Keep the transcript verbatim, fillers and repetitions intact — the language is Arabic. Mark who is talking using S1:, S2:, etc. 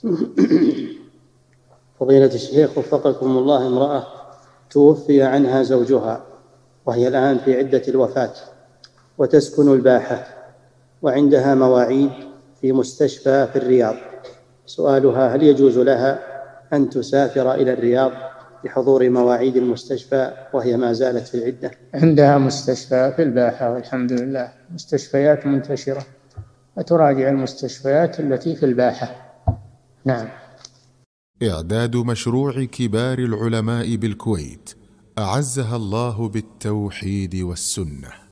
S1: فضيلة الشيخ وفقكم الله، امرأة توفي عنها زوجها وهي الآن في عدة الوفاة وتسكن الباحة وعندها مواعيد في مستشفى في الرياض، سؤالها: هل يجوز لها أن تسافر إلى الرياض لحضور مواعيد المستشفى وهي ما زالت في العدة؟
S2: عندها مستشفى في الباحة والحمد لله، مستشفيات منتشرة، وتراجع المستشفيات التي في الباحة. نعم.
S3: إعداد مشروع كبار العلماء بالكويت أعزها الله بالتوحيد والسنة.